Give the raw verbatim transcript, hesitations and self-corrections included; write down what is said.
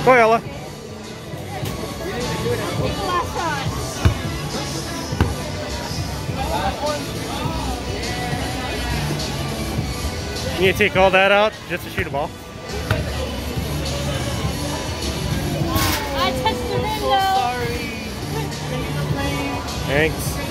Go, Ella. You need to take all that out just to shoot a ball? I touched the window. So sorry. Thanks.